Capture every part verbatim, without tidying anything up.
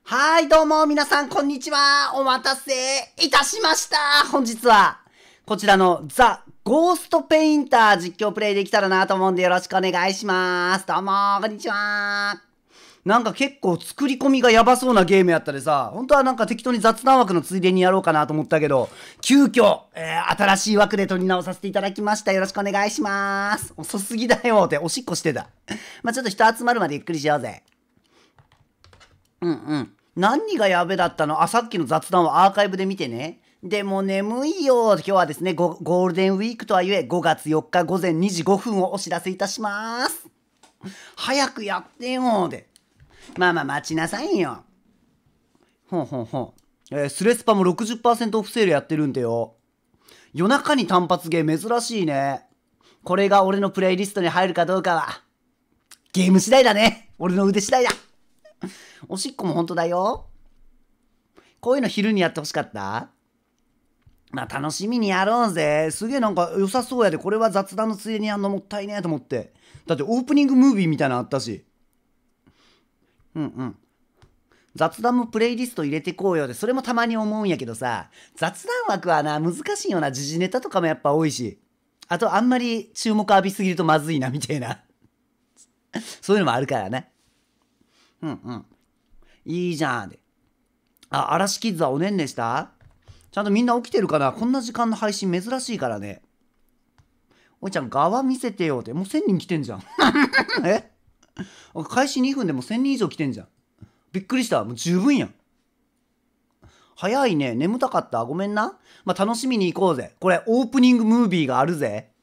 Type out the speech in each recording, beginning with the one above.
はーい、どうも、皆さん、こんにちは。お待たせいたしました。本日は、こちらのザ・ゴーストペインター実況プレイできたらなと思うんでよろしくお願いします。どうもー、こんにちは。なんか結構作り込みがやばそうなゲームやったでさ、本当はなんか適当に雑談枠のついでにやろうかなと思ったけど、急遽、えー、新しい枠で撮り直させていただきました。よろしくお願いします。遅すぎだよって、おしっこしてた。まあちょっと人集まるまでゆっくりしようぜ。うんうん。何がやべだったの？あ、さっきの雑談をアーカイブで見てね。でも眠いよ。今日はですね、ゴ、ゴールデンウィークとはいえ、ごがつよっか午前にじごふんをお知らせいたします。早くやってよ。で。まあまあ待ちなさいよ。ほんほんほん。えー、スレスパも ろくじゅっパーセント オフセールやってるんだよ。夜中に単発ゲー珍しいね。これが俺のプレイリストに入るかどうかは、ゲーム次第だね。俺の腕次第だ。おしっこも本当だよ。こういうの昼にやってほしかった？まあ楽しみにやろうぜ。すげえなんか良さそうやで。これは雑談のついでにやんのもったいねえと思って。だってオープニングムービーみたいなのあったし。うんうん。雑談もプレイリスト入れてこうよで、それもたまに思うんやけどさ、雑談枠はな、難しいよな。時事ネタとかもやっぱ多いし。あとあんまり注目浴びすぎるとまずいなみたいな。そういうのもあるからね。うんうん。いいじゃん。あ、嵐キッズはおねんねした？ちゃんとみんな起きてるかな？こんな時間の配信珍しいからね。おいちゃん、側見せてよって。もうせんにん来てんじゃん。え？開始にふんでもうせんにん以上来てんじゃん。びっくりした。もう十分やん。早いね。眠たかった。ごめんな。まあ、楽しみに行こうぜ。これ、オープニングムービーがあるぜ。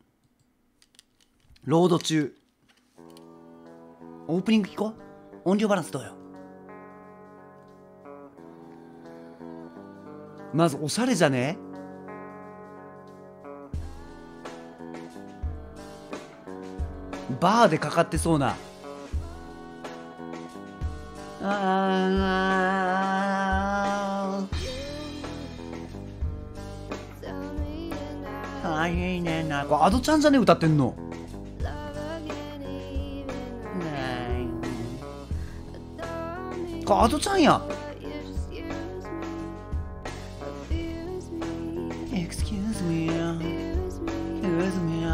ロード中。オープニング聞こう。音量バランスどうよ。まずおしゃれじゃね？バーでかかってそうな。あああいいねな。これアドちゃんじゃね歌ってんの。これアドちゃんや。Excuse me, excuse me.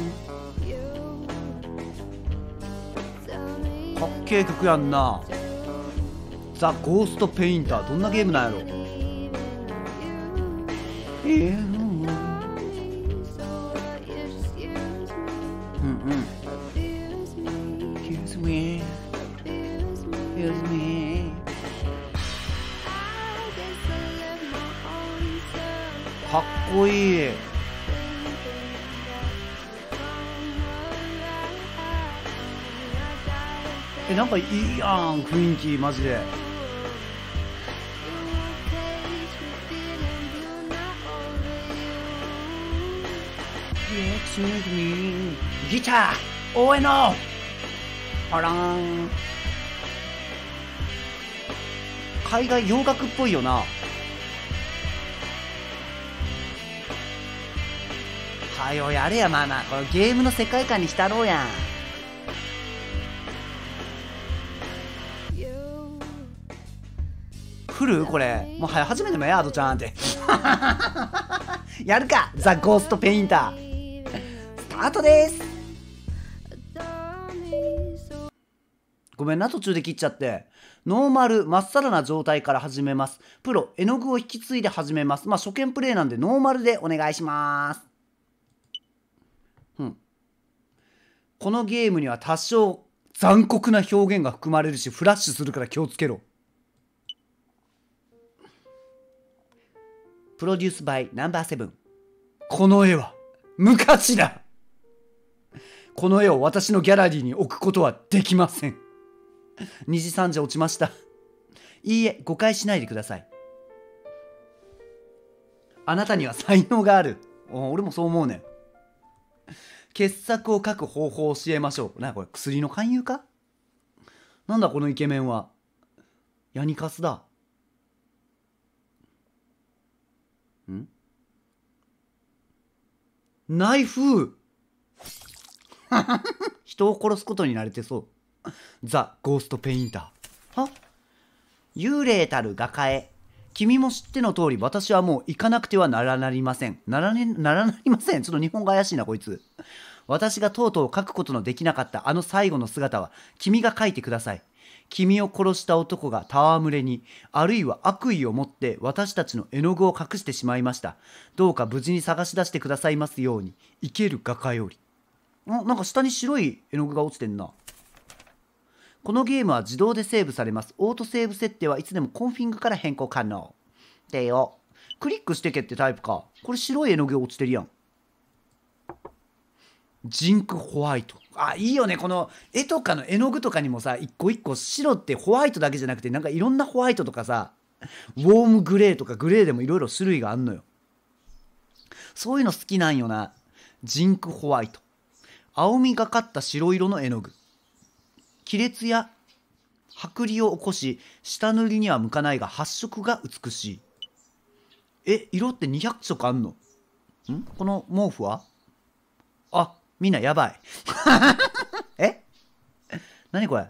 かっけえ曲やんな。ザ・ゴーストペインター。どんなゲームなんやろ。うんうん。Excuse me, excuse me. かっこいい。え、なんかいいやん、雰囲気マジで。ギター応援のあらん。海外洋楽っぽいよな。はよやれや。まあまあこのゲームの世界観に浸ろうやん。来る？これもうは初めてのやアドちゃんってやるか。ザ・ゴーストペインタースタートです。ごめんな、途中で切っちゃって。ノーマルまっさらな状態から始めます。プロ絵の具を引き継いで始めます。まあ初見プレイなんでノーマルでお願いします。うん、このゲームには多少残酷な表現が含まれるし、フラッシュするから気をつけろ。プロデュースバイナンバーセブン。この絵は無価値だ。この絵を私のギャラリーに置くことはできません。にじさんじ落ちました。いいえ、誤解しないでください。あなたには才能がある。俺もそう思うねん。傑作を書く方法を教えましょう。な、これ薬の勧誘か？なんだこのイケメンは。ヤニカスだ。ん？ナイフ人を殺すことに慣れてそう。ザ・ゴーストペインター。は？ 幽霊たる画家へ。君も知っての通り、私はもう行かなくてはならなりません。ならね、ならなりません。ちょっと日本語怪しいな、こいつ。私がとうとう描くことのできなかったあの最後の姿は、君が描いてください。君を殺した男が戯れに、あるいは悪意を持って私たちの絵の具を隠してしまいました。どうか無事に探し出してくださいますように。生ける画家より。んなんか下に白い絵の具が落ちてんな。このゲームは自動でセーブされます。オートセーブ設定はいつでもコンフィグから変更可能。でよ。クリックしてけってタイプか。これ白い絵の具落ちてるやん。ジンクホワイト。あ、いいよね。この絵とかの絵の具とかにもさ、一個一個白ってホワイトだけじゃなくて、なんかいろんなホワイトとかさ、ウォームグレーとかグレーでもいろいろ種類があんのよ。そういうの好きなんよな。ジンクホワイト。青みがかった白色の絵の具。亀裂や剥離を起こし、下塗りには向かないが発色が美しい。え、色ってにひゃく色あんの？んこの毛布は？あ、みんなやばい。え何これ？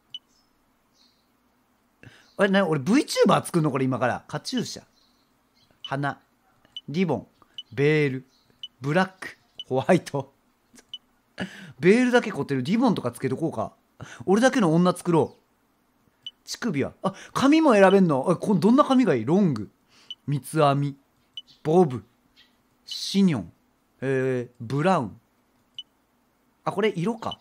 あれ、なに俺 VTuber 作るのこれ今から。カチューシャ。花。リボン。ベール。ブラック。ホワイト。ベールだけ凝ってる。リボンとかつけとこうか。俺だけの女作ろう。乳首は。あ、髪も選べんの。あ、こどんな髪がいい？ロング。三つ編み。ボブ。シニョン。えー、ブラウン。あ、これ色か。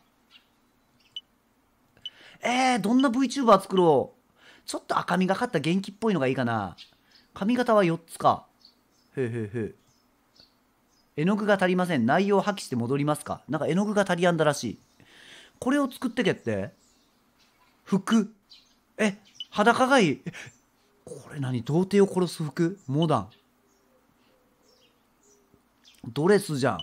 えー、どんな VTuber 作ろう。ちょっと赤みがかった元気っぽいのがいいかな。髪型はよっつか。へへへ。絵の具が足りません。内容を破棄して戻りますか。なんか絵の具が足りやんだらしい。これを作ってけって。服。え、裸がいい。え、これ何？童貞を殺す服？モダン。ドレスじゃん。へ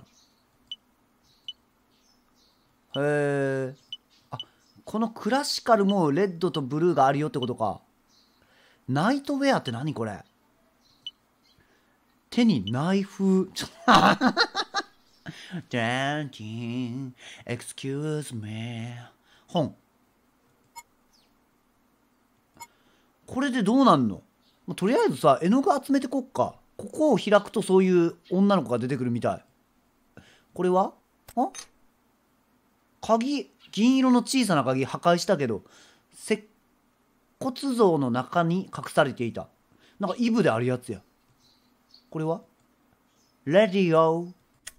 え。あ、このクラシカルもレッドとブルーがあるよってことか。ナイトウェアって何これ？手にナイフ。ちょっと。Dancing, excuse me. 本。これでどうなんの？とりあえずさ、絵の具集めてこっか。ここを開くとそういう女の子が出てくるみたい。これは？あ？鍵、銀色の小さな鍵破壊したけど、石骨像の中に隠されていた。なんかイブであるやつや。これは？レディオ。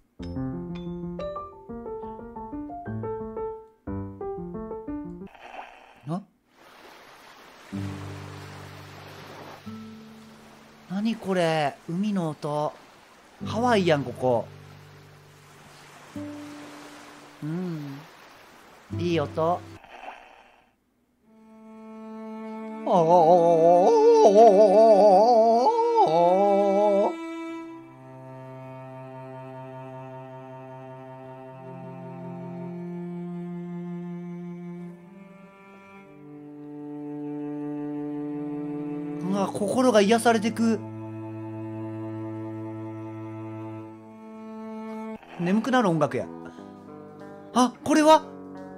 な？何これ？海の音。ハワイやんここ。うん。いい音。おお。うわ、心が癒されてく。眠くなる音楽や。あ、これは？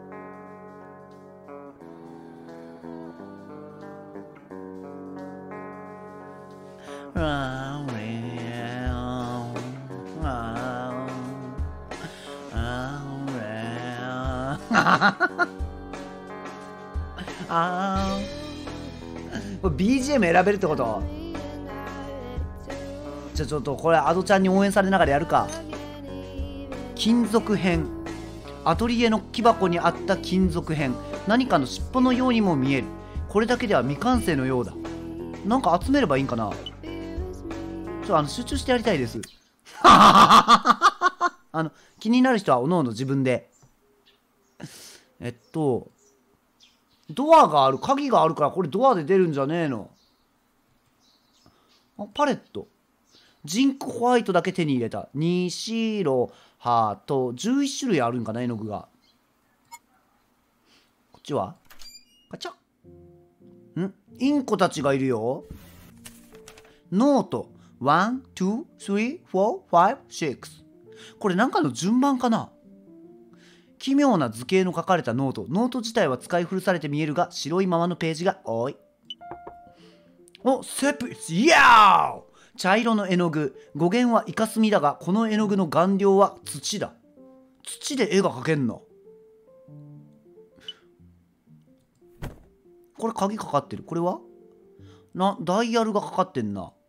あー ビージーエム 選べるってこと？じゃあちょっとこれアドちゃんに応援されながらやるか。金属片。アトリエの木箱にあった金属片。何かの尻尾のようにも見える。これだけでは未完成のようだ。なんか集めればいいんかな。ちょっとあの集中してやりたいです。あの気になる人はおのおの自分で。えっとドアがある、鍵があるからこれドアで出るんじゃねえの。あ、パレット。ジンクホワイトだけ手に入れた。に白ハートじゅういち種類あるんかな、絵の具が。こっちはカチャッ。んインコたちがいるよ。ノートワン、ツー、スリー、フォー、ファイブ、シックス。これなんかの順番かな。奇妙な図形の書かれたノート。ノート自体は使い古されて見えるが白いままのページが多い。 お、セプイヤー。茶色の絵の具。語源はイカスミだが、この絵の具の顔料は土だ。土で絵が描けんの。これ鍵かかってる。これはな、ダイヤルがかかってんな。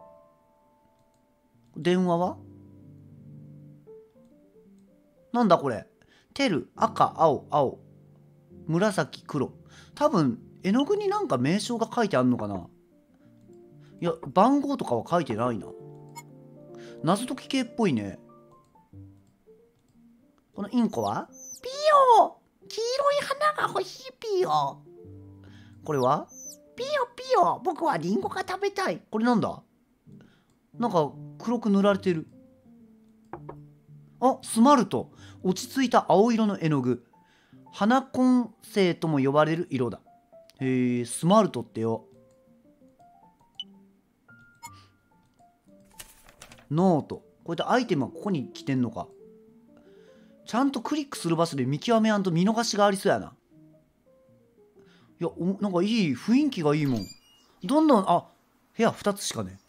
電話はなんだこれ。テル、赤、青、青。紫、黒。多分、絵の具になんか名称が書いてあんのかな。いや、番号とかは書いてないな。謎解き系っぽいね。このインコはピヨ黄色い花が欲しいピヨ。これはピヨピヨ僕はリンゴが食べたい。これなんだ。なんか黒く塗られてる。あ、スマルト。落ち着いた青色の絵の具。花根性とも呼ばれる色だ。へえ、スマルトってよ。ノート。こういったアイテムはここに来てんのか。ちゃんとクリックする場所で見極めやんと見逃しがありそうやな。いや、おなんかいい、雰囲気がいいもん。どんどん、あ、部屋ふたつしかね。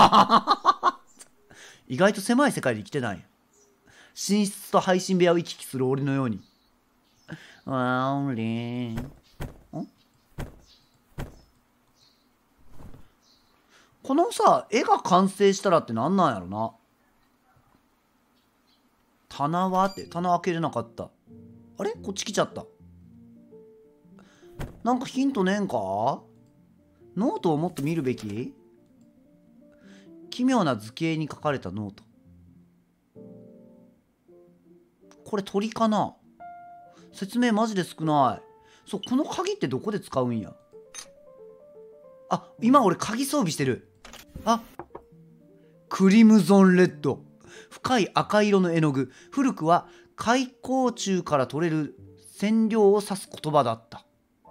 意外と狭い世界で生きてない。寝室と配信部屋を行き来する俺のように。ワンリン。んこのさ、絵が完成したらってなんなんやろな。棚はって、棚開けれなかった。あれこっち来ちゃった。なんかヒントねえんか。ノートをもっと見るべき。奇妙な図形に書かれたノート。これ鳥かな。説明マジで少ない。そう、この鍵ってどこで使うんや。あ、今俺鍵装備してる。あ、クリムゾンレッド。深い赤色の絵の具。古くは海溝中から取れる染料を指す言葉だった。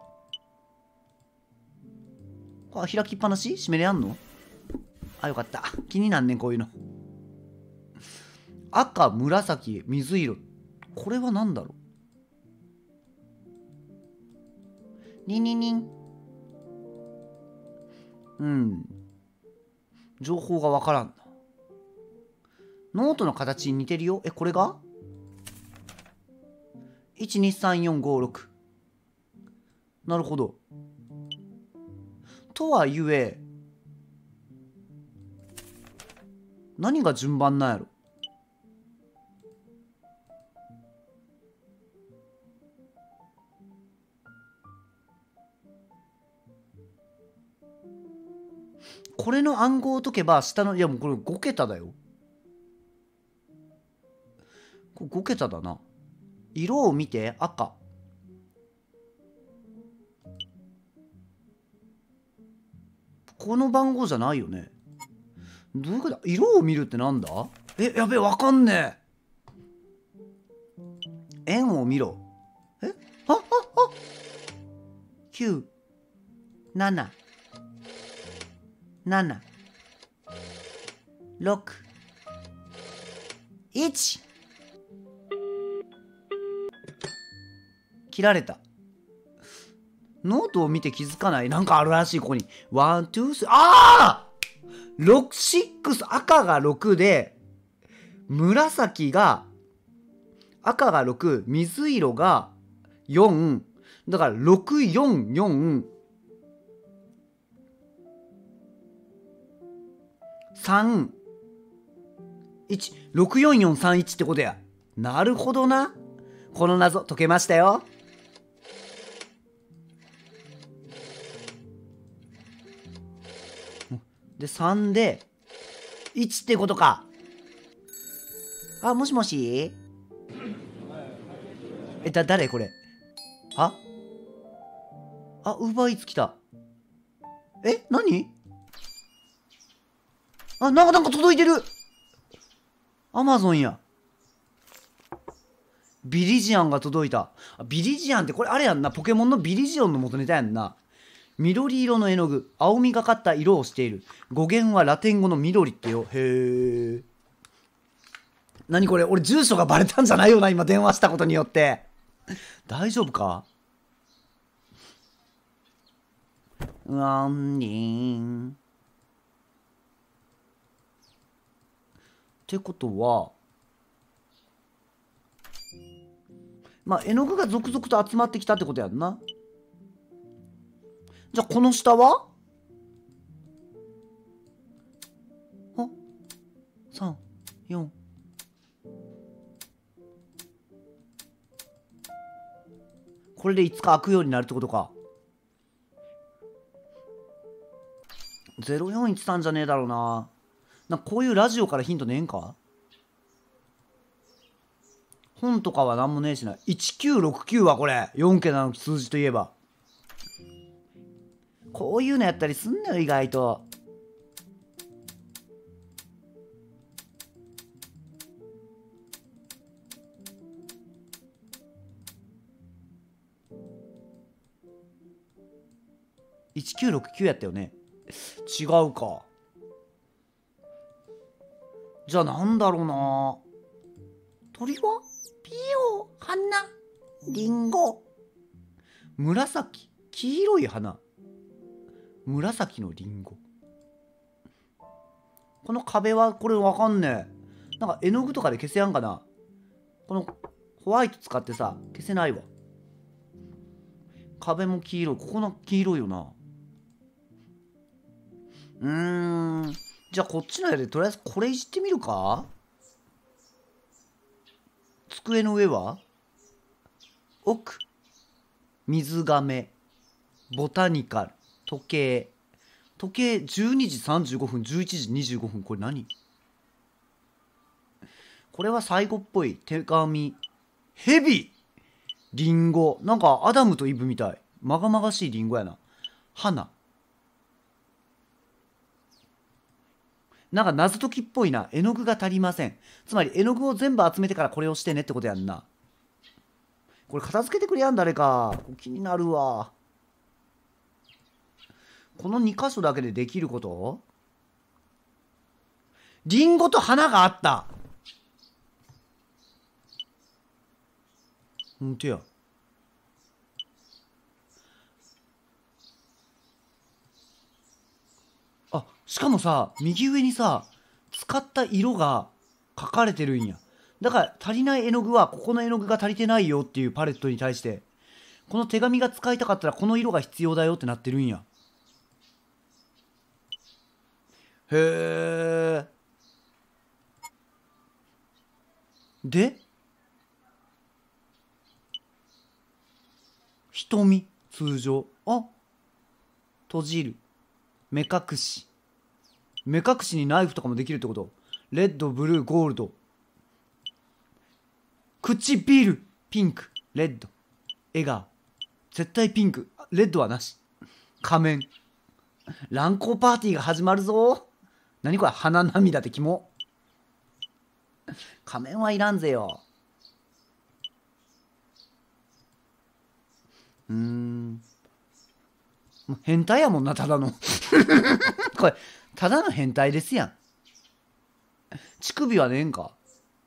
あ、開きっぱなし閉めれやんの。あ、よかった。気になんねんこういうの。赤、紫、水色。これは何だろう。ニンニンニン。うん。情報がわからんな。ノートの形に似てるよ。え、これが ?いちにさんよんごろく。なるほど。とはいえ、何が順番なんやろ。これの暗号を解けば下の、いやもうこれご桁だよ。これご桁だな。色を見て。赤。この番号じゃないよね。どういうことだ。色を見るってなんだ。え、やべえ、わかんねえ。円を見ろ。え、あ、あ、あ、きゅう、なな、なな、ろく、いち。切られた。ノートを見て気づかない。なんかあるらしい、ここに。ワン、ツー、スリー。ああ !ろく、シックス、赤がろくで、紫が、赤がろく、水色がよん。だからろく、よん、よん、さん、いち。ろく、よん、よん、さん、いちってことや。なるほどな。この謎解けましたよ。で、さんで、いちってことか。あ、もしもしえ、だ、誰これ。ああ、ウーバーイーツ来た。え、何あ、なんか、なんか届いてる。アマゾンや。ビリジアンが届いた。ビリジアンってこれあれやんな。ポケモンのビリジオンの元ネタやんな。緑色の絵の具。青みがかった色をしている。語源はラテン語の緑ってよ。へえ。何これ、俺住所がバレたんじゃないよな、今電話したことによって。大丈夫か。 ワンリン。ってことは、まあ絵の具が続々と集まってきたってことやんな。じゃあこの下はあ、さん、よん。これでいつか開くようになるってことか。ゼロよんいちさんじゃねえだろうな。なんかこういうラジオからヒントねえんか。本とかはなんもねえしな。いちきゅうろくきゅうはこれよん桁の数字といえばこういうのやったりすんのよ意外と。いちきゅうろくきゅうやったよね。違うか。じゃあなんだろうな。鳥はピヨ花リンゴ紫黄色い花紫のリンゴ。この壁はこれわかんねえ。なんか絵の具とかで消せやんかな。このホワイト使ってさ消せないわ。壁も黄色い。ここの黄色いよな。うーん。じゃあこっちのやでとりあえずこれいじってみるか。机の上は奥水亀ボタニカル時計時計じゅうにじさんじゅうごふんじゅういちじにじゅうごふん。これ何。これは最後っぽい。手紙ヘビリンゴ。なんかアダムとイブみたい。まがまがしいリンゴやな。花なんか謎解きっぽいな。絵の具が足りません。つまり絵の具を全部集めてからこれをしてねってことやんな。これ片付けてくれやん誰か。気になるわ。このに箇所だけでできること。リンゴと花があった。ほんとや。あ、しかもさ右上にさ使った色が書かれてるんや。だから足りない絵の具はここの絵の具が足りてないよっていうパレットに対してこの手紙が使いたかったらこの色が必要だよってなってるんや。へえ。で瞳通常。あ、閉じる目隠し。目隠しにナイフとかもできるってこと。レッドブルーゴールド。唇ピンクレッド笑顔絶対ピンクレッドはなし。仮面乱交パーティーが始まるぞ。何これ鼻涙ってキモ。仮面はいらんぜよ。うーんもう変態やもんなただのこれただの変態ですやん。乳首はねえんか。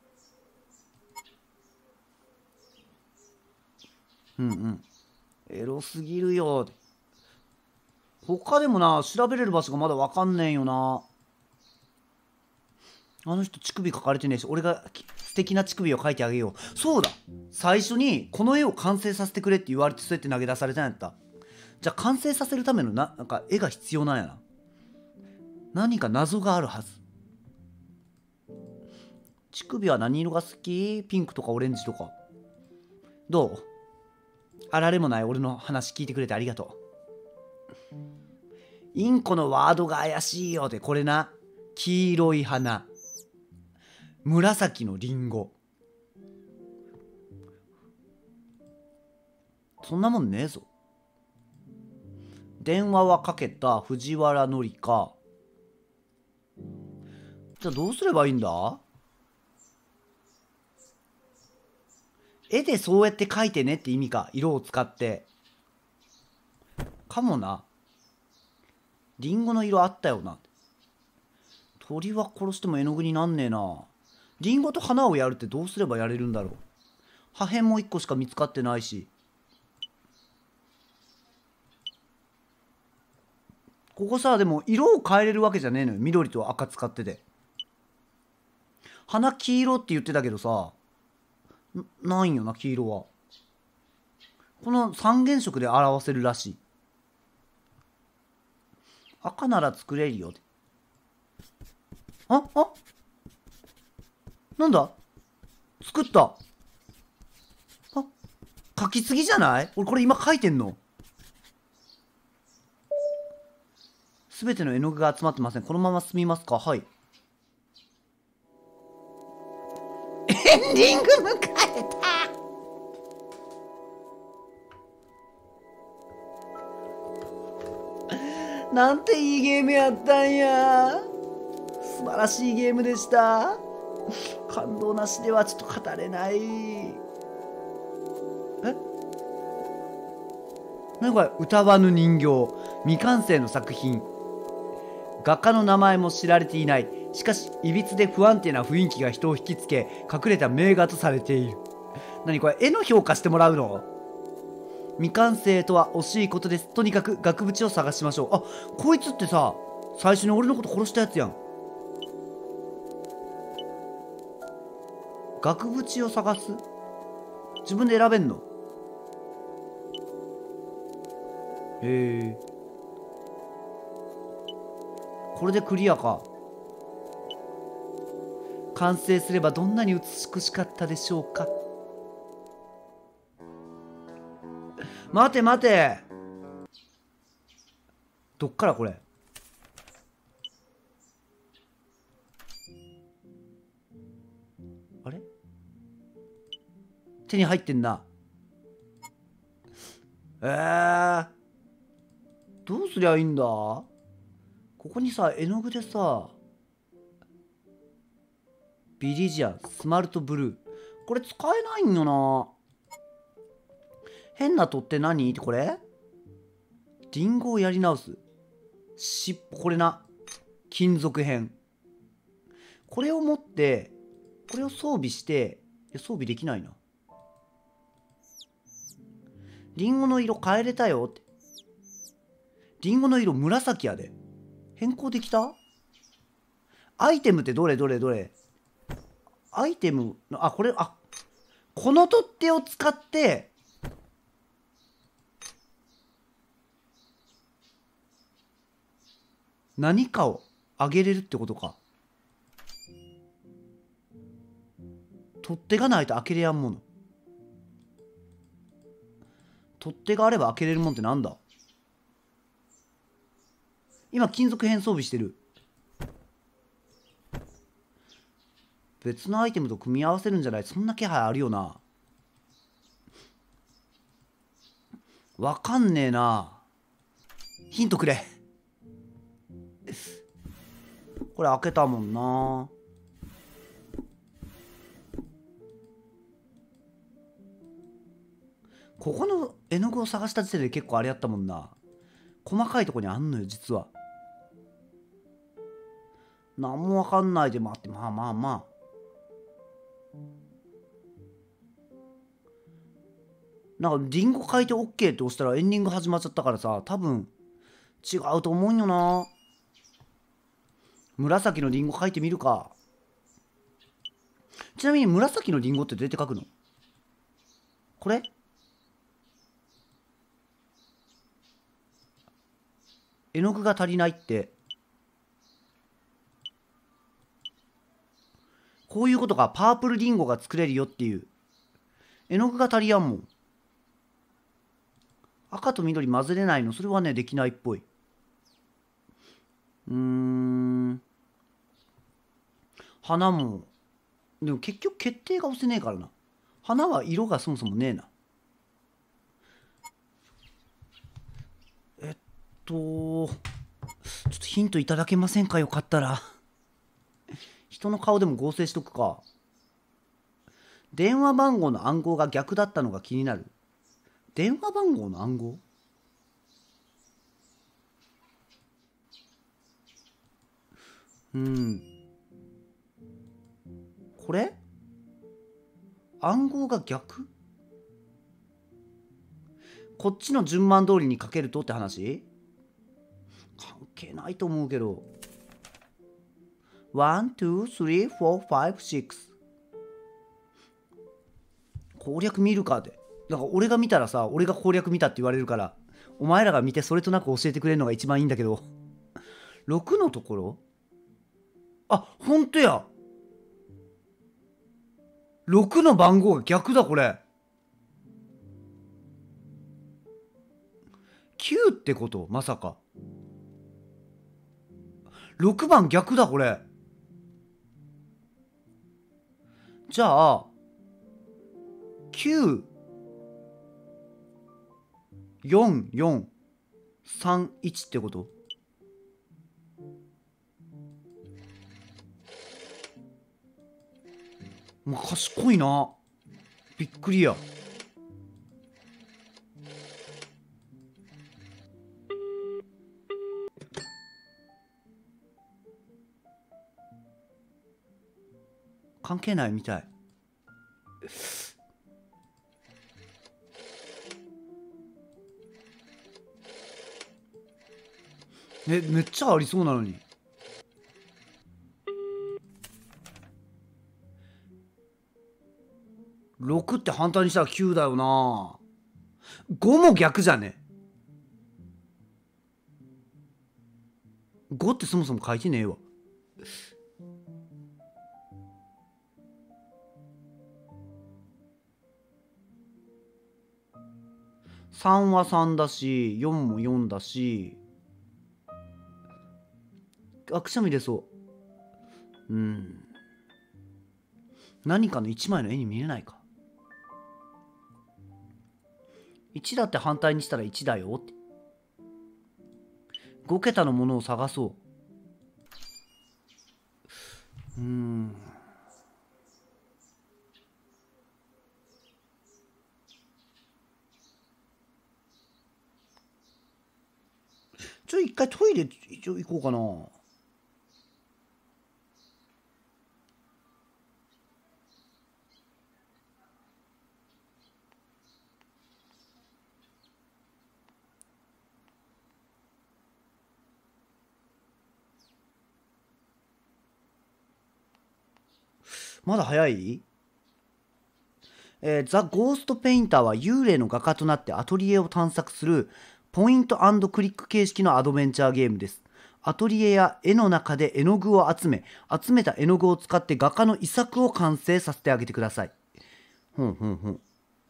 うんうん。エロすぎるよ。他でもな調べれる場所がまだ分かんねえよな。あの人乳首描かれてねえし俺が素敵な乳首を描いてあげよう。そうだ最初にこの絵を完成させてくれって言われてそうやって投げ出されたんやった。じゃあ完成させるためのななんか絵が必要なんやな。何か謎があるはず。乳首は何色が好き。ピンクとかオレンジとか。どうあられもない俺の話聞いてくれてありがとう。インコのワードが怪しいよってこれな。黄色い花紫のリンゴ。そんなもんねえぞ。電話はかけた藤原紀香。じゃあどうすればいいんだ。絵でそうやって描いてねって意味か。色を使ってかもな。リンゴの色あったよな。鳥は殺しても絵の具になんねえな。リンゴと花をやるってどうすればやれるんだろう。破片もいっこしか見つかってないし。 ここさ、でも色を変えれるわけじゃねえのよ。緑と赤使ってて。花黄色って言ってたけどさ、ないんよな、黄色は。この三原色で表せるらしい。赤なら作れるよ。ああ、なんだ、作った。あ、書きすぎじゃない？俺これ今書いてんの。すべての絵の具が集まってません。このまま進みますか？はい。エンディング迎えた。なんていいゲームやったんや。素晴らしいゲームでした。感動なしではちょっと語れない。え？何これ？歌わぬ人形、未完成の作品。画家の名前も知られていない。しかしいびつで不安定な雰囲気が人を引きつけ、隠れた名画とされている。何これ？絵の評価してもらうの？未完成とは惜しいことです。とにかく額縁を探しましょう。あ、こいつってさ、最初に俺のこと殺したやつやん。額縁を探す？自分で選べんの？へえ。これでクリアか。完成すればどんなに美しかったでしょうか。待て待て、どっからこれ？あれ？手に入ってんな。えー、どうすりゃいいんだ？ここにさ、絵の具でさ、ビリジアン、スマルトブルー。これ使えないんよな。変な取っ手何ってこれ？リンゴをやり直す。尻尾、これな。金属片。これを持って、これを装備して、装備できないな。リンゴの色変えれたよって。リンゴの色紫やで。変更できた？アイテムってどれどれどれ？アイテムの、あ、これ、あ、この取っ手を使って、何かをあげれるってことか。取っ手がないと開けれやんもの。取っ手があれば開けれるもんってなんだ？今金属片装備してる。別のアイテムと組み合わせるんじゃない？そんな気配あるよな。わかんねえな。ヒントくれ。これ開けたもんな。ここの絵の具を探した時点で結構あれやったもんな。細かいとこにあんのよ実は。何もわかんないで待って、まあまあまあ。なんかリンゴ書いて オーケー って押したらエンディング始まっちゃったからさ、多分違うと思うんよな。紫のリンゴ書いてみるか。ちなみに紫のリンゴってどうやって書くの？これ？絵の具が足りないって。こういうことか。パープルリンゴが作れるよっていう。絵の具が足りやんもん。赤と緑混ぜれないの？それはね、できないっぽい。うーん。花も。でも結局決定が押せねえからな。花は色がそもそもねえな。えっと、ちょっとヒントいただけませんか？よかったら。人の顔でも合成しとくか。電話番号の暗号が逆だったのが気になる。電話番号の暗号？うん。これ？暗号が逆？こっちの順番通りにかけるとって話？関けないと思うけど。ワン、ツー、スリー、フォー、ファイブ、シックス。攻略見るかって。だから俺が見たらさ、俺が攻略見たって言われるから、お前らが見てそれとなく教えてくれるのが一番いいんだけど。ろくのところ、あ、ほんとや。ろくの番号が逆だ、これ。きゅうってこと？まさか。ろくばん逆だ、これ。じゃあ、きゅう、よん、よん、さん、いちってこと？まあ、賢いな。びっくりや。関係ないみたい。え、めっちゃありそうなのに。ろくって反対にしたらきゅうだよな。ごも逆じゃね。ごってそもそも書いてねえわ。さんはさんだし、よんもよんだし、あ、くしゃみ出そう。うん。何かのいちまいの絵に見えないか。いちだって反対にしたらいちだよって。ご桁のものを探そう。うーん。ちょ、一回トイレ一応行こうかな。まだ早い？えー、ザ・ゴーストペインターは幽霊の画家となってアトリエを探索するポイント&クリック形式のアドベンチャーゲームです。アトリエや絵の中で絵の具を集め、集めた絵の具を使って画家の遺作を完成させてあげてください。ほんほんほん。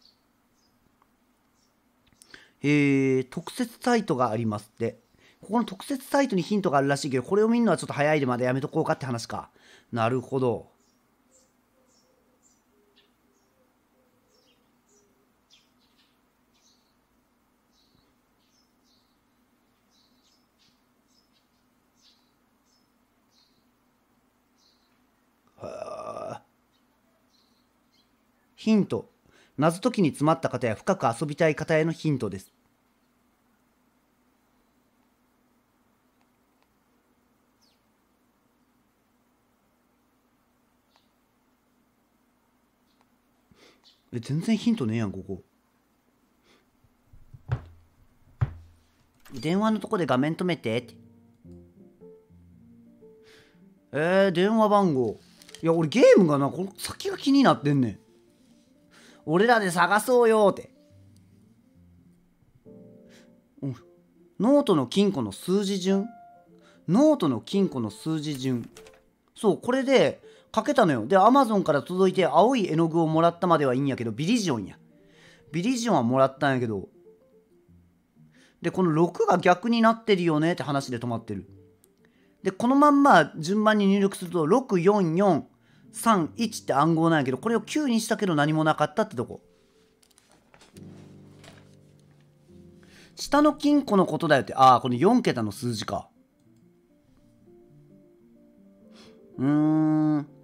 えー、特設サイトがありますって。ここの特設サイトにヒントがあるらしいけど、これを見るのはちょっと早いでまでやめとこうかって話か。なるほど。ヒント。謎解きに詰まった方や深く遊びたい方へのヒントです。え、全然ヒントねえやん、ここ。電話のとこで画面止めてって。えー、電話番号。いや、俺ゲームがな、この先が気になってんねん。俺らで探そうよって。うん、ノートの金庫の数字順。ノートの金庫の数字順。そう、これで書けたのよ。で、アマゾンから届いて青い絵の具をもらったまではいいんやけど、ビリジョンや。ビリジョンはもらったんやけど、で、このろくが逆になってるよねって話で止まってる。で、このまんま順番に入力すると、ろくよんよんさんいちって暗号なんやけど、これをきゅうにしたけど何もなかったってとこ。下の金庫のことだよって。ああ、このよん桁の数字か。うーん。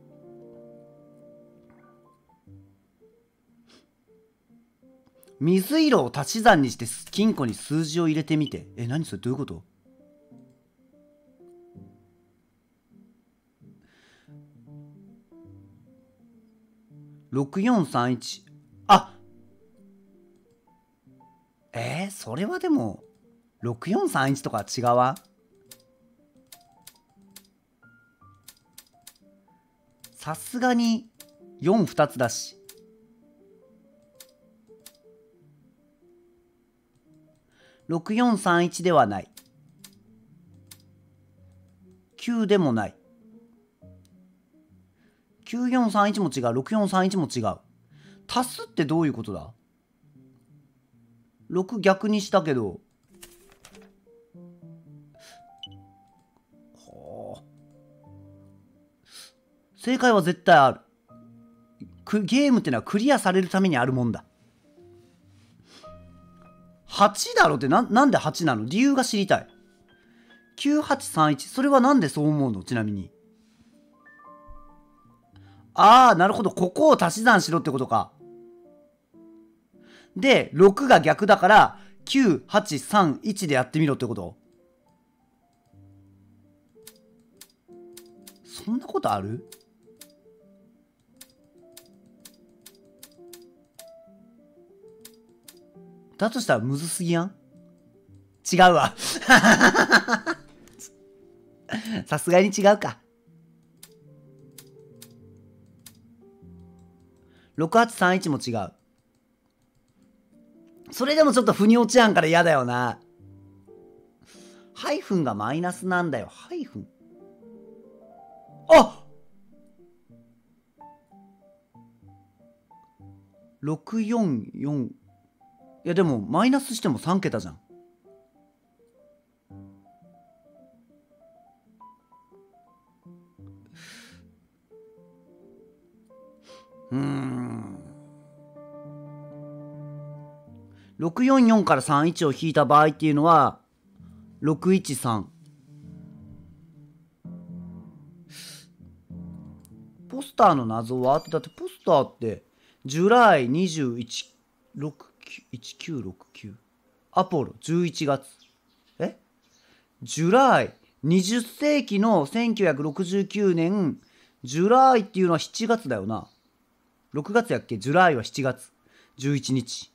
水色を足し算にして金庫に数字を入れてみて。え、何それどういうこと？ろくよんさんいち。あ、えー、それはでもろくよんさんいちとかは違うわ。 さすがによんふたつだし。ろくよんさんいちではない。きゅうでもない。きゅうよんさんいちも違う。ろくよんさんいちも違う。足すってどういうことだ？ ろく 逆にしたけど。はあ。正解は絶対ある。ゲームってのはクリアされるためにあるもんだ。はちだろってな、なんではちなの？理由が知りたい。きゅうはちさんいち、それはなんでそう思うの？ちなみに。ああ、なるほど。ここを足し算しろってことか。で、ろくが逆だから、きゅうはちさんいちでやってみろってこと？そんなことある？だとしたらむずすぎやん？違うわ。さすがに違うか。ろくはちさんいちも違う。それでもちょっと腑に落ちやんから嫌だよな。ハイフンがマイナスなんだよ。ハイフン。あ！ろくよんよん。いやでもマイナスしてもさん桁じゃん。うーん。ろくよんよんからさんいちを引いた場合っていうのはろくいちさん。ポスターの謎は？だってポスターってジュライにじゅういち、いちきゅうろくきゅう、アポロじゅういちがつ、えジュライにじゅっ世紀のせんきゅうひゃくろくじゅうきゅうねん、ジュライっていうのはしちがつだよな。ろくがつやっけ？ジュライはしちがつじゅういちにち。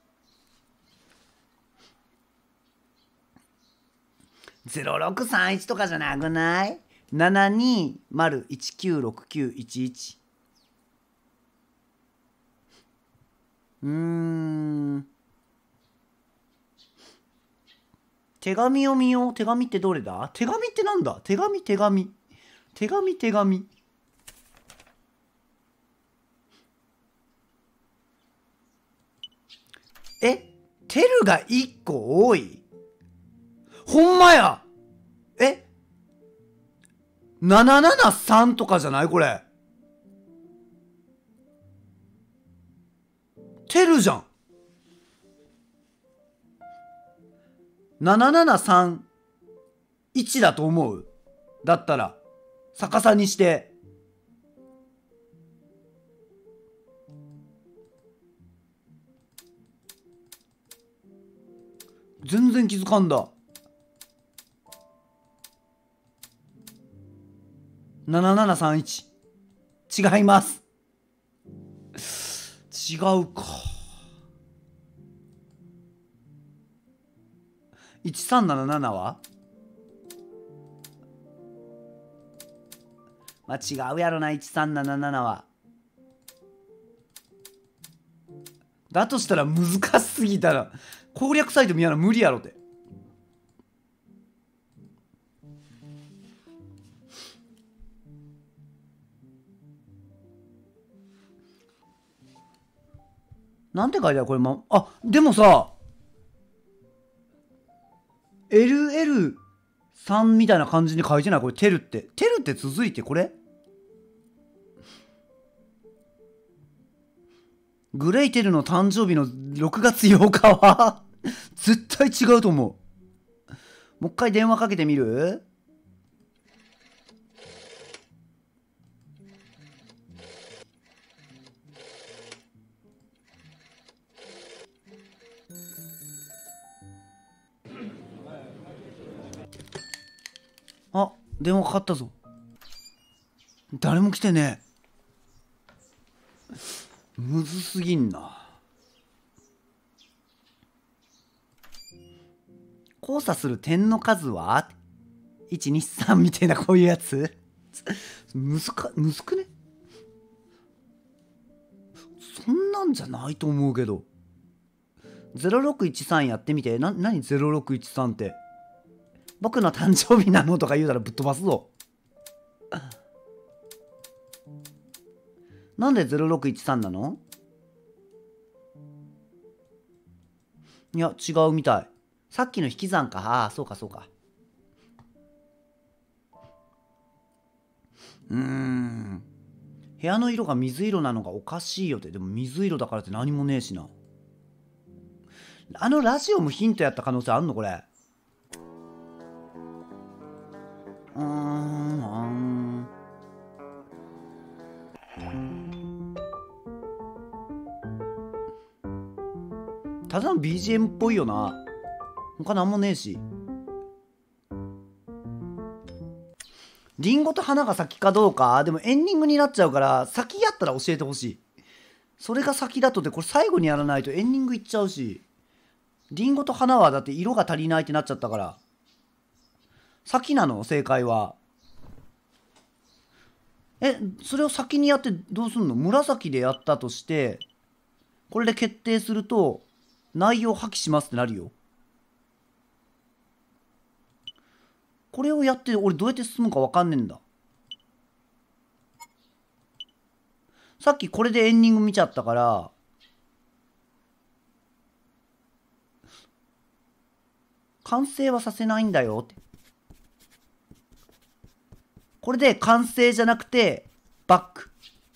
ゼロろくさんいちとかじゃなくない？ ななにーまるいちきゅうろくきゅういちいち。うーん。手紙を見よう。手紙ってどれだ？手紙ってなんだ？手紙手紙。手紙手紙。え？テルがいっこ多い？ほんまや！え？ ななななさん とかじゃない？これ。テルじゃん。ななななさんいちだと思う？だったら逆さにして全然気づかんだ。ななななさんいち違います。違うか。いちさんなななはまあ違うやろな。いちさんなななはだとしたら難しすぎたら攻略サイト見やら無理やろって。なんて書いてあるこれも。あ、でもさ エルエルさん みたいな感じに書いてない？これテルってテルって続いてこれグレイテルの誕生日のろくがつようかは絶対違うと思う。もう一回電話かけてみる？あ、電話かかったぞ。誰も来てねえ。むずすぎんな。交差する点の数は ?いち、に、さん みたいなこういうやつむずか、むずくね？ んじゃないと思うけど。ゼロろくいちさんやってみて。な、なにゼロろくいちさんって。僕の誕生日なのとか言うたらぶっ飛ばすぞ。なんでゼロろくいちさんなの？いや、違うみたい。さっきの引き算か。ああ、そうかそうか。うーん。部屋の色が水色なのがおかしいよって。でも水色だからって何もねえしな。あのラジオもヒントやった可能性あんのこれ。うーん、あん。ただの ビージーエム っぽいよな。他なんもねえし。リンゴと花が先かどうか。でもエンディングになっちゃうから先やったら教えてほしい。それが先だとってこれ最後にやらないとエンディングいっちゃうし。リンゴと花はだって色が足りないってなっちゃったから。先なの正解は。え、それを先にやってどうすんの？紫でやったとして、これで決定すると、内容破棄しますってなるよ。これをやって俺どうやって進むかわかんねえんだ。さっきこれでエンディング見ちゃったから、完成はさせないんだよって。これで完成じゃなくて、バック。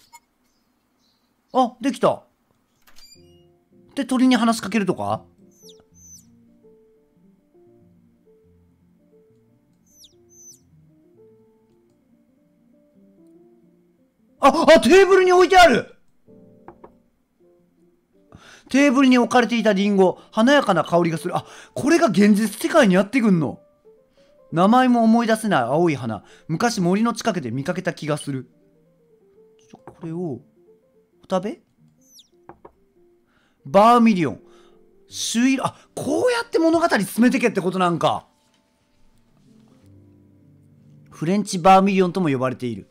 あ、できた。で、鳥に話しかけるとか？あ、あ、テーブルに置いてある！テーブルに置かれていたリンゴ、華やかな香りがする。あ、これが現実世界にやってくんの。名前も思い出せない青い花。昔森の近くで見かけた気がする。ちょこれを、お食べ？バーミリオン。朱色。あ、こうやって物語進めてけってことなんか。フレンチバーミリオンとも呼ばれている。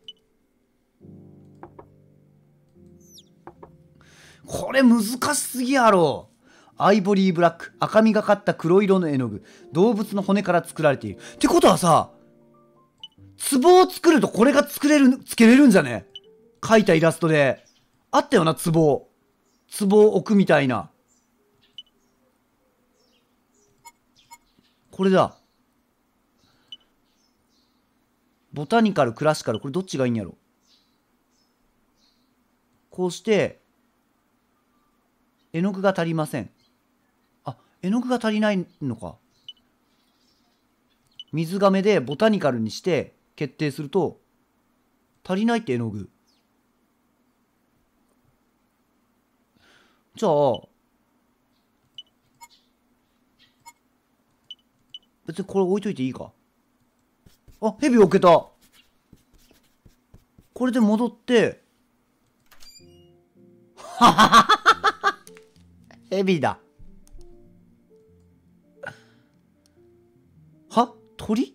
これ難しすぎやろ。アイボリーブラック、赤みがかった黒色の絵の具、動物の骨から作られている。ってことはさ、壺を作るとこれが作れる、つけれるんじゃね？描いたイラストで。あったよな、壺。壺を置くみたいな。これだ。ボタニカル、クラシカル、これどっちがいいんやろ？こうして、絵の具が足りません。あ、絵の具が足りないのか。水亀でボタニカルにして決定すると、足りないって絵の具。じゃあ、別にこれ置いといていいか。あ、ヘビ置けた。これで戻って、ははははヘビだ。は？鳥？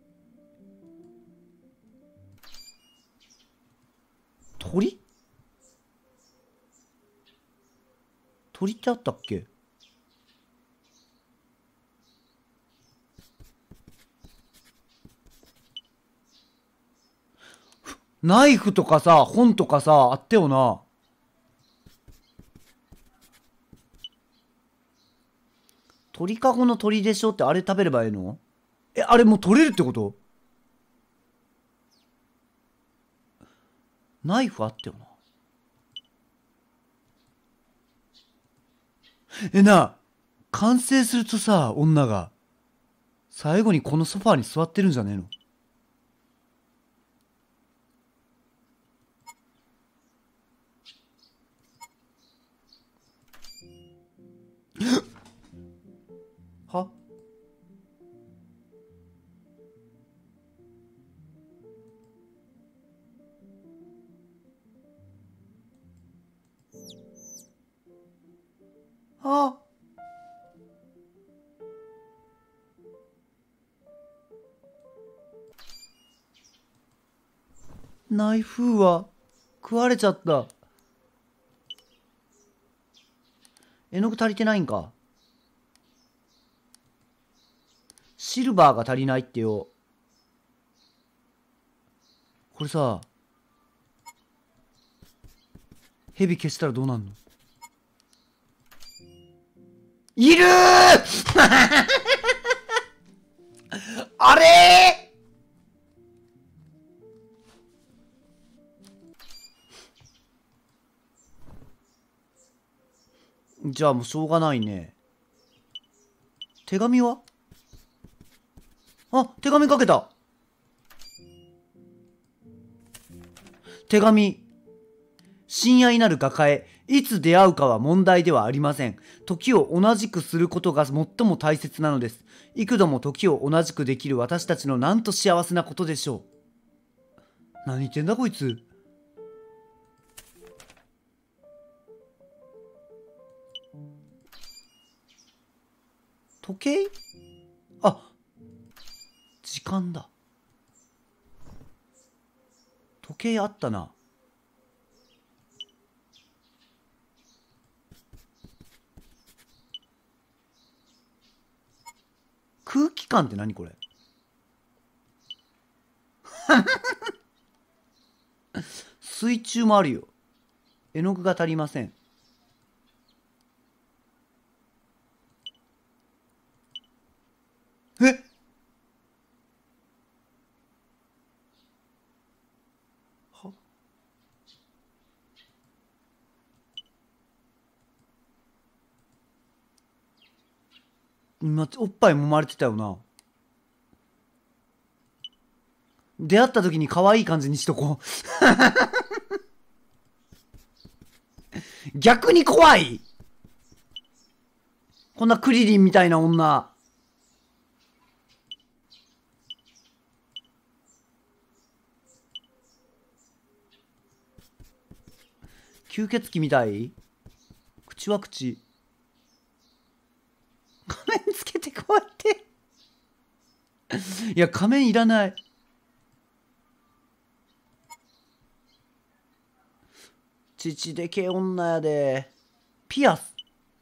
鳥？鳥ってあったっけ？ナイフとかさ、本とかさ、あったよな。鳥かごの鳥でしょってあれ食べればいいの？え、あれもう取れるってこと？ナイフあったよな。えな、完成するとさ、女が、最後にこのソファーに座ってるんじゃねえの？は？あ、ナイフは食われちゃった。 絵の具足りてないんか。シルバーが足りないってよ。これさ、蛇消したらどうなんの？いるーあれー、じゃあもうしょうがないね。手紙は？あ、手紙かけた。手紙。親愛なる画家へ、いつ出会うかは問題ではありません。時を同じくすることが最も大切なのです。幾度も時を同じくできる私たちのなんと幸せなことでしょう。何言ってんだこいつ。時計？あ、時間だ。時計あったな。空気感って何これ水中もあるよ。絵の具が足りません。えっ、は今おっぱい揉まれてたよな。出会った時に可愛い感じにしとこう逆に怖い。こんなクリリンみたいな女。吸血鬼みたい。口は口。仮面つけてこうやっていや仮面いらない。父でけえ女やで。ピアス、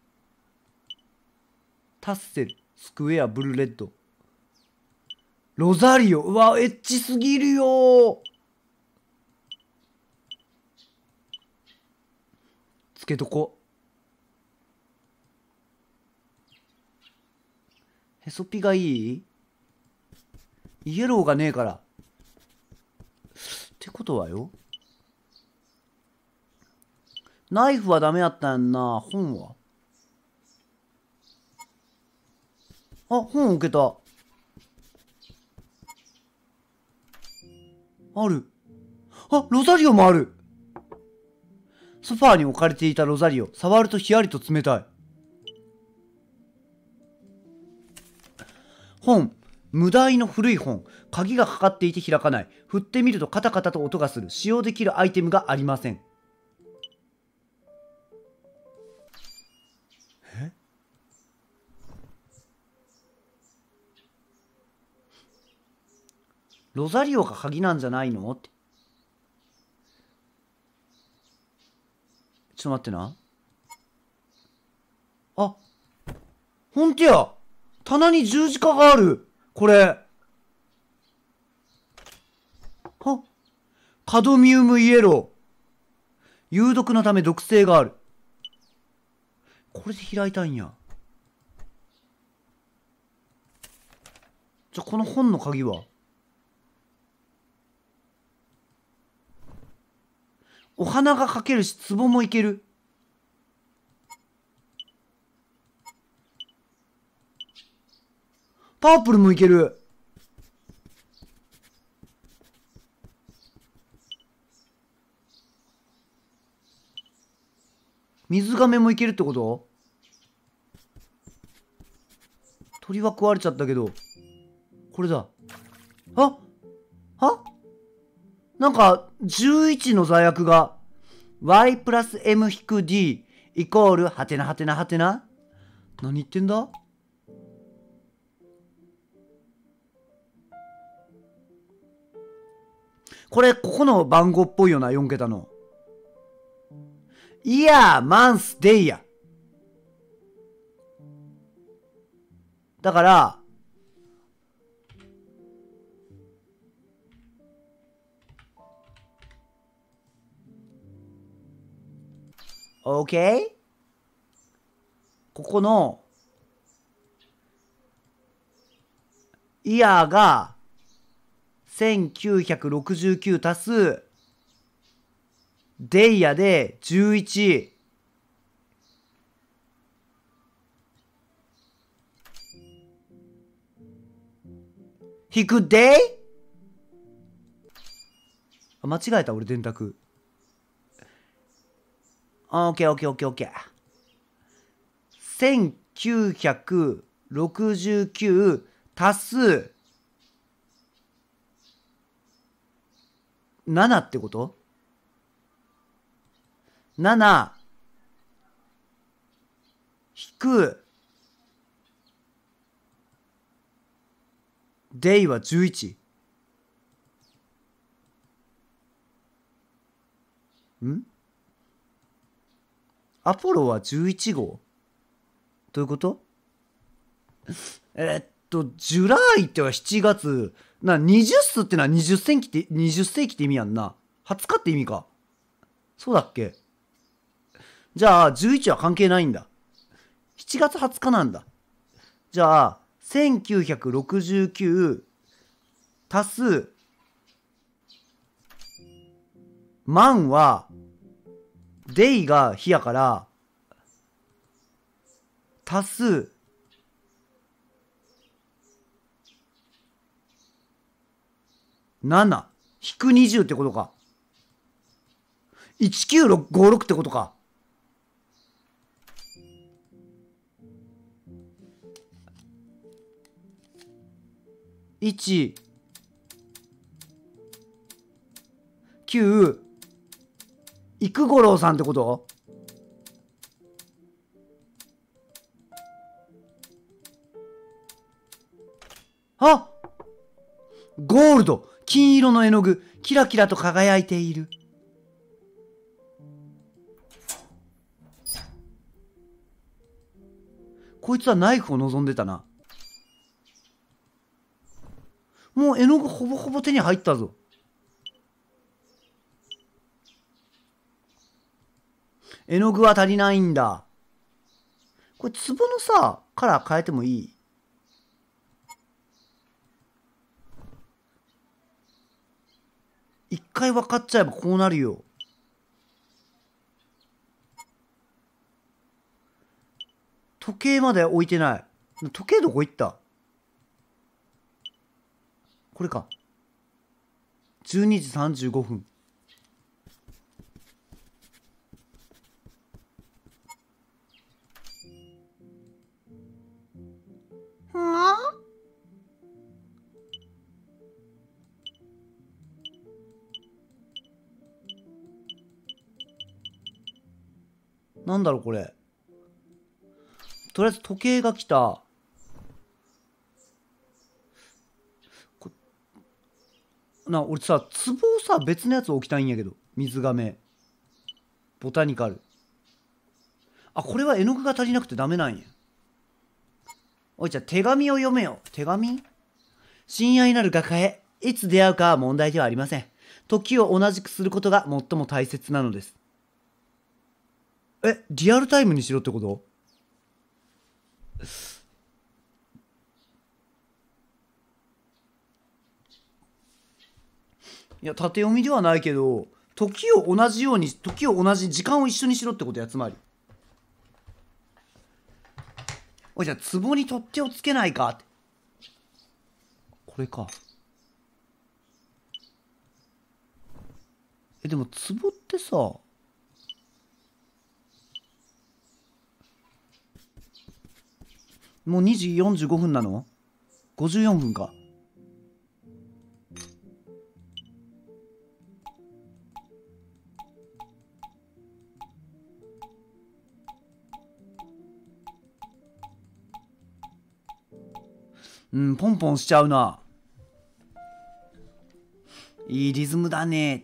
タッセル、スクエア、ブルーレッド、ロザリオ。うわエッチすぎるよ。つけとこ。へそピがいい？イエローがねえから。ってことはよ、ナイフはダメやったんやんな。本は？あ、本置けた。ある。あ、ロザリオもある。ソファーに置かれていたロザリオ。触るとひやりと冷たい。本。無題の古い本。鍵がかかっていて開かない。振ってみるとカタカタと音がする。使用できるアイテムがありません。え？ロザリオが鍵なんじゃないのって。ちょっと待ってな。あ、ほんとや。棚に十字架がある。これ。は、カドミウムイエロー。有毒のため毒性がある。これで開いたんや。じゃあこの本の鍵は？お花が描けるし、壺もいける。パープルもいける。水亀もいけるってこと？鳥は食われちゃったけど。これだ。ああ、なんかじゅういちの座薬が Y プラス M 引く D イコールはてなはてなはてな。何言ってんだ。これここの番号っぽいよな。よん桁のイヤーマンスデイヤ。 だから、OK？ ここの、イヤーがせんきゅうひゃくろくじゅうきゅう足すデイヤでじゅういち。引くデイ？あ、間違えた、俺電卓。オッケーオッケーオッケーオッケー。せんきゅうひゃくろくじゅうきゅう足すななってこと？ なな 引くデイはじゅういち。ん？アポロはじゅういち号？どういうこと？えーっと、ジュライってはしちがつ。な、にじゅっすってのはにじゅっ世紀って、にじゅっ世紀って意味やんな。はつかって意味か。そうだっけ？じゃあ、じゅういちは関係ないんだ。しちがつはつかなんだ。じゃあ、せんきゅうひゃくろくじゅうきゅう足す、万は、デイが日やから、足す、なな、引くにじゅうってことか。いちきゅうごろくってことか。いち、きゅう、幾五郎さんってこと？あ、ゴールド、金色の絵の具、キラキラと輝いている。こいつはナイフを望んでたな。もう絵の具ほぼほぼ手に入ったぞ。絵の具は足りないんだ。これ壺のさ、カラー変えてもいい？一回分かっちゃえばこうなるよ。時計まで置いてない。時計どこ行った？これか。じゅうにじさんじゅうごふん。はあ？なんだろうこれ。とりあえず時計が来た。こな、俺さ、壺をさ、別のやつ置きたいんやけど。水亀。ボタニカル。あ、これは絵の具が足りなくてダメなんや。おい、じゃあ手紙を読めよ。手紙？親愛なる画家へ、いつ出会うかは問題ではありません。時を同じくすることが最も大切なのです。え、リアルタイムにしろってこと？いや、縦読みではないけど、時を同じように、時を同じ時間を一緒にしろってことや、つまり。おい、じゃあ、壺に取っ手をつけないかって。これか。え、でも、壺ってさ、もうにじよんじゅうごふんなの？ ごじゅうよん 分か。うん、ポンポンしちゃうな。いいリズムだねって。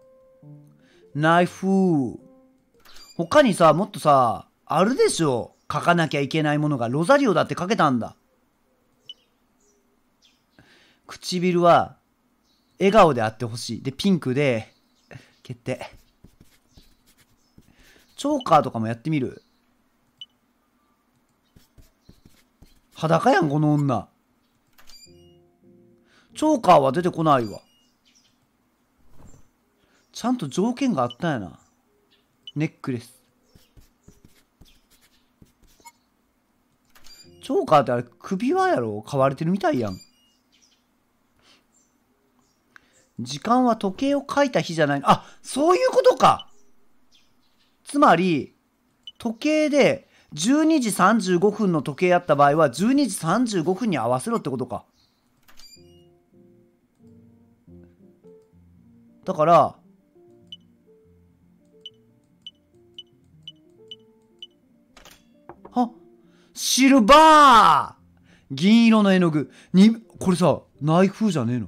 ナイフ。他にさ、もっとさ、あるでしょ。 書かなきゃいけないものがロザリオだって書けたんだ。唇は笑顔であってほしい。で、ピンクで決定。チョーカーとかもやってみる？裸やんこの女。チョーカーは出てこないわ。ちゃんと条件があったんやな。ネックレス。チョーカーってあれ首輪やろ？飼われてるみたいやん。時間は時計を書いた日じゃないの。あ、そういうことか。つまり時計でじゅうにじさんじゅうごふんの時計やった場合はじゅうにじさんじゅうごふんに合わせろってことか。だからはシルバー銀色の絵の具に、これさナイフじゃねえの？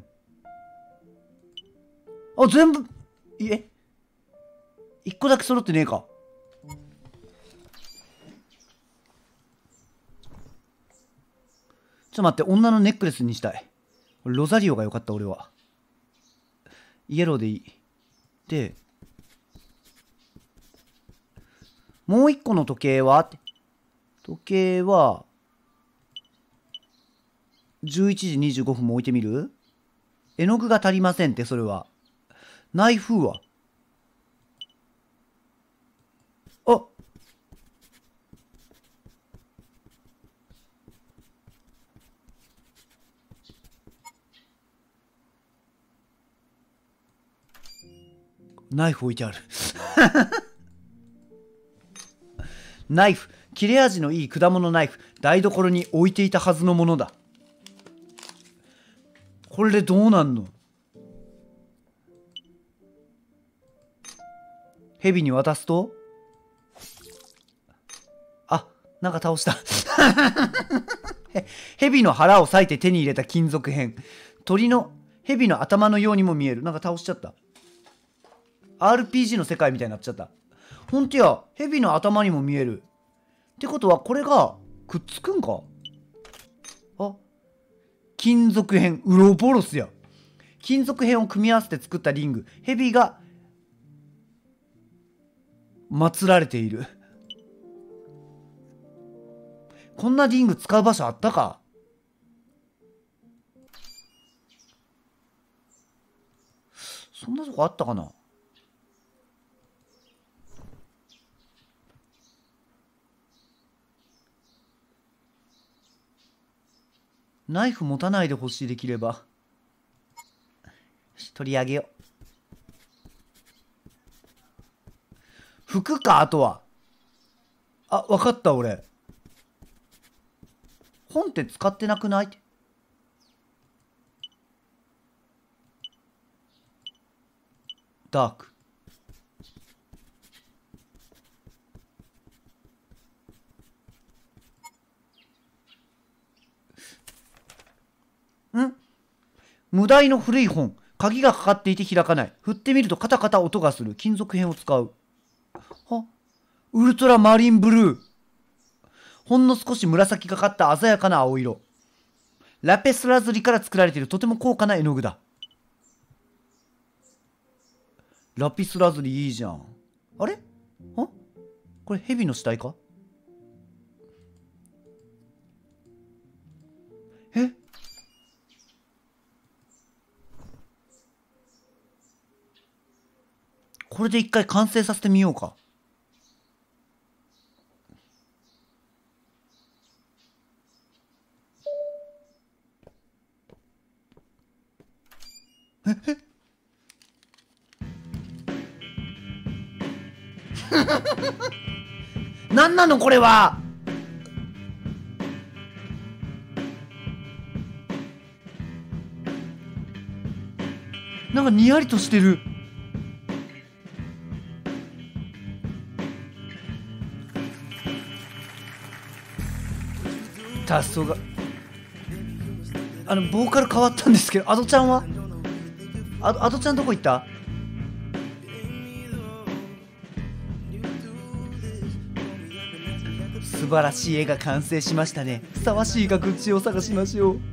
あ、全部え一個だけ揃ってねえか。ちょっと待って、女のネックレスにしたい。ロザリオが良かった。俺はイエローでいい。でもう一個の時計は時計はじゅういちじにじゅうごふんも置いてみる？絵の具が足りませんって。それはナイフはあナイフ置いてあるナイフ、切れ味のいい果物ナイフ、台所に置いていたはずのものだ。これでどうなんの？蛇に渡すと、あ、なんか倒した蛇の腹を裂いて手に入れた金属片。鳥の蛇の頭のようにも見える。なんか倒しちゃった。 アールピージー の世界みたいになっちゃった。ほんとや、蛇の頭にも見える。ってことはこれがくっつくんか。あ、金属片、ウロボロスや。金属片を組み合わせて作ったリング。蛇が祀られている。こんなリング使う場所あったか？そんなとこあったかな？ナイフ持たないでほしい。できれば。よし、取り上げよう。服か、あとは。あ、わかった。俺本って使ってなくない？ダーク。ん？無題の古い本。鍵がかかっていて開かない。振ってみるとカタカタ音がする。金属片を使う。は？ウルトラマリンブルー。ほんの少し紫がかった鮮やかな青色。ラペスラズリから作られているとても高価な絵の具だ。ラピスラズリいいじゃん。あれ？あ？これ蛇の死体か？え？これで一回完成させてみようか。ええ何なのこれは。なんかにやりとしてる。たそがあのボーカル変わったんですけど、アドちゃんはアド、アドちゃんどこ行った？す素晴らしい絵が完成しましたね。ふさわしい額縁を探しましょう。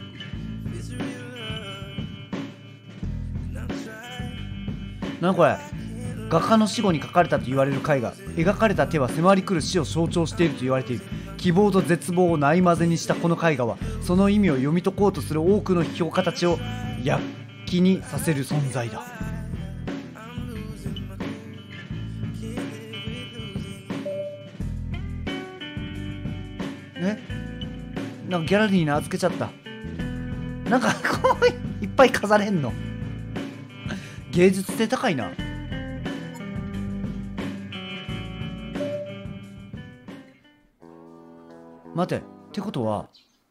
なんこれ、画家の死後に描かれたと言われる絵画。描かれた手は迫り来る死を象徴していると言われている。希望と絶望をないまぜにしたこの絵画は、その意味を読み解こうとする多くの批評家たちを躍起にさせる存在だ。え、なんかギャラリーに預けちゃった。なんかこういっぱい飾れんの。芸術性高いな。待て、ってことは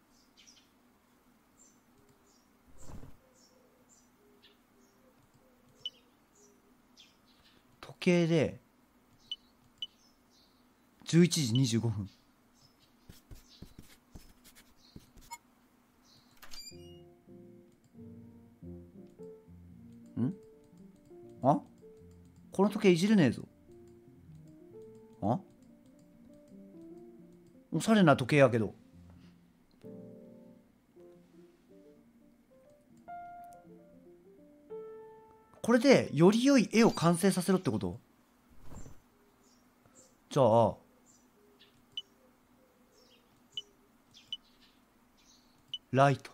時計でじゅういちじにじゅうごふん。ん？あ？この時計いじれねえぞ。あ？おしゃれな時計やけど。これでより良い絵を完成させろってこと？じゃあライト、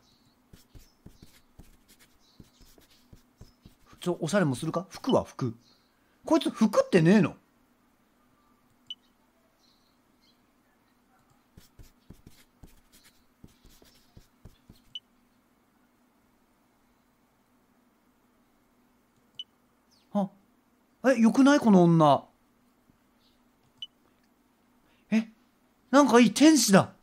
ちょおしゃれもするか。服は服。こいつ服ってねえの？あ、え、よくないこの女。え、なんかいい天使だ。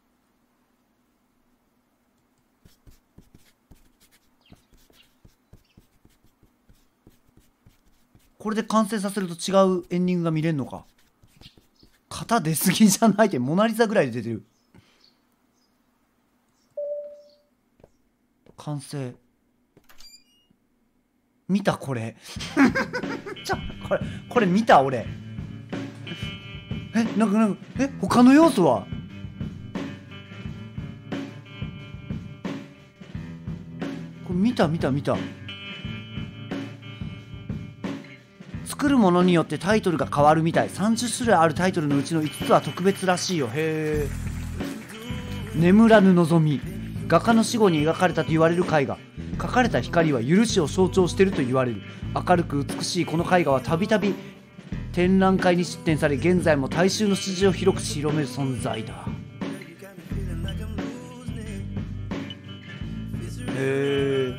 これで完成させると違うエンディングが見れるのか。型出過ぎじゃないって。モナリザぐらいで出てる。完成。見たこれちょこれこれ見た俺。え、なんかなんかえ他の要素はこれ見た見た見た。作るものによってタイトルが変わるみたい。さんじゅっしゅるいあるタイトルのうちのいつつは特別らしいよ。へえ。眠らぬ望み。画家の死後に描かれたと言われる絵画。描かれた光は許しを象徴していると言われる。明るく美しいこの絵画はたびたび展覧会に出展され、現在も大衆の支持を広く広める存在だ。へえ。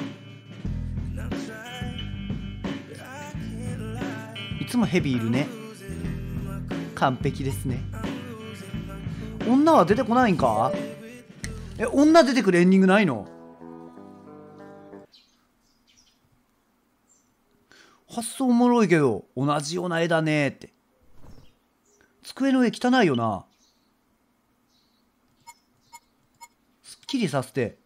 いつもヘビいるね。完璧ですね。女は出てこないんか。え、女出てくるエンディングないの？発想おもろいけど同じような絵だねって。机の上汚いよな。すっきりさせて。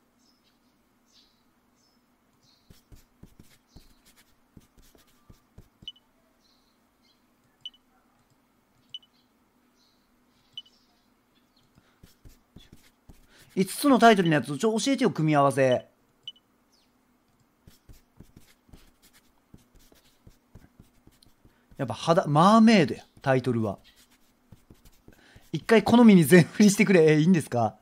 いつつのタイトルのやつちょ教えてよ、組み合わせ。やっぱ肌マーメイドやタイトルは。一回好みに全振りしてくれ。えいいんですか？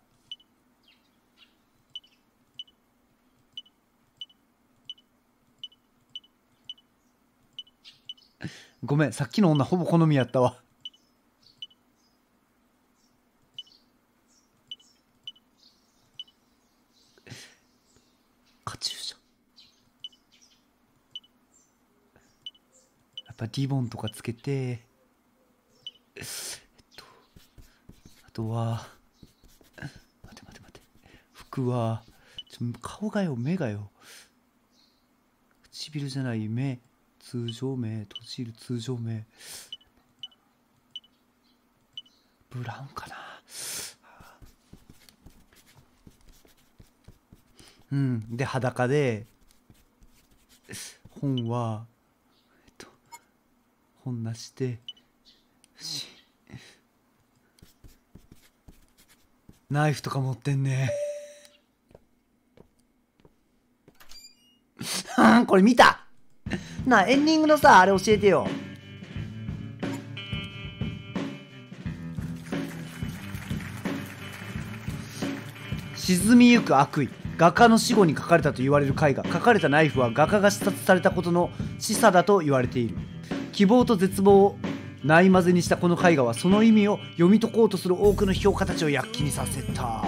ごめん、さっきの女ほぼ好みやったわ。カチューシャ。やっぱリボンとかつけて、えっとあとは待て待て待て、服はちょ顔がよ、目がよ、唇じゃない目、通常目、閉じる通常目、ブラウンかな。うん、で裸で、本はえっと本なしてしナイフとか持ってんね。これ見たなあ、エンディングのさ、あれ教えてよ。沈みゆく悪意、画家の死後に書かれたと言われる絵画。書かれたナイフは画家が視察されたことの示唆だと言われている。希望と絶望をないまぜにしたこの絵画は、その意味を読み解こうとする多くの評価たちを躍起にさせた。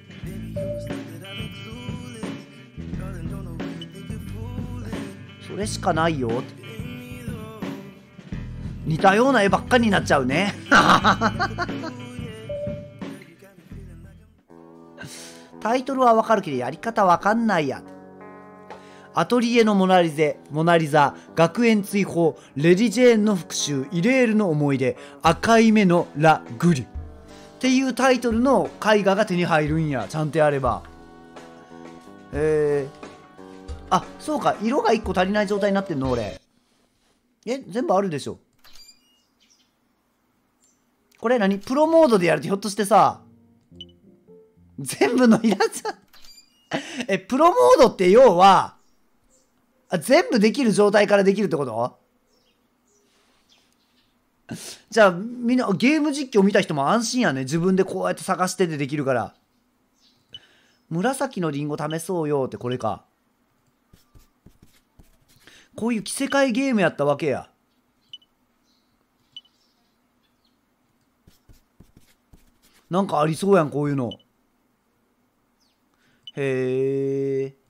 それしかないよ。似たような絵ばっかりになっちゃうね。タイトルはわかるけどやり方わかんないや。アトリエのモナリゼ、モナリザ、学園追放、レディジェーンの復讐、イレールの思い出、赤い目のラ・グリュっていうタイトルの絵画が手に入るんや。ちゃんとやれば。えー、あ、そうか、色がいっこ足りない状態になってんの俺。え、全部あるでしょ。これ何？プロモードでやるとひょっとしてさ、全部のイラストえ、プロモードって要は、あ、全部できる状態からできるってこと？じゃあ、みんな、ゲーム実況見た人も安心やね。自分でこうやって探してでできるから。紫のリンゴ試そうよってこれか。こういう着せ替えゲームやったわけや。なんかありそうやん、こういうの。へえ。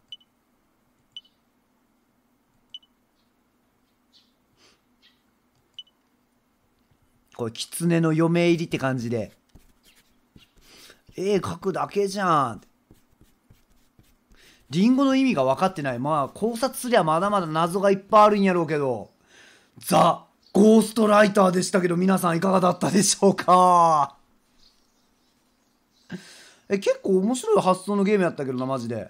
これ狐の嫁入りって感じで、絵描くだけじゃん。リンゴの意味が分かってない。まあ考察すりゃまだまだ謎がいっぱいあるんやろうけど、ザ・ゴーストライターでしたけど、皆さんいかがだったでしょうか。え、結構面白い発想のゲームやったけどな、マジで。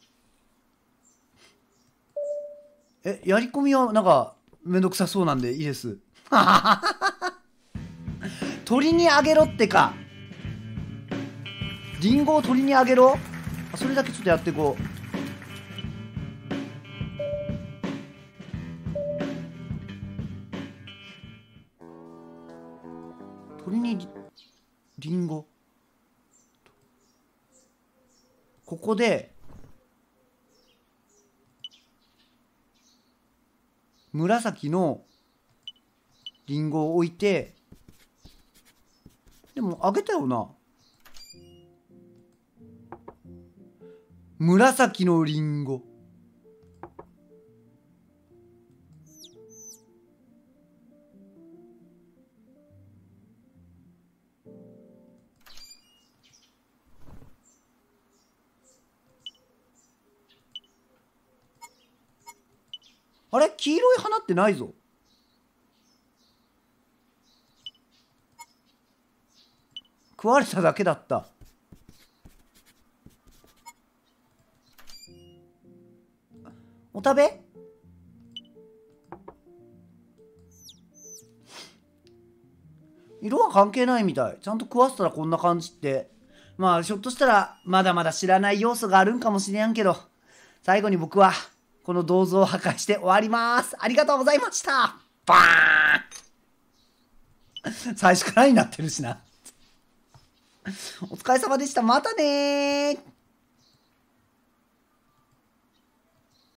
え、やり込みはなんかめんどくさそうなんでいいです。鳥にあげろってか。リンゴを鳥にあげろ。それだけちょっとやっていこう。鳥に リ, リンゴ。ここで紫のリンゴを置いて、でもあげたよな。紫のリンゴ。あれ、黄色い花ってないぞ。食われただけだった。お食べ？色は関係ないみたい。ちゃんと食わせたらこんな感じって。まあひょっとしたらまだまだ知らない要素があるんかもしれんけど、最後に僕はこの銅像を破壊して終わります。ありがとうございました。バーン。最初からになってるしな。お疲れ様でした。またねー。